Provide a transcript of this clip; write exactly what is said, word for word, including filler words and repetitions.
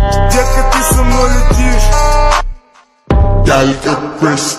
Детка, ты со мной летишь. Gal, get pressed.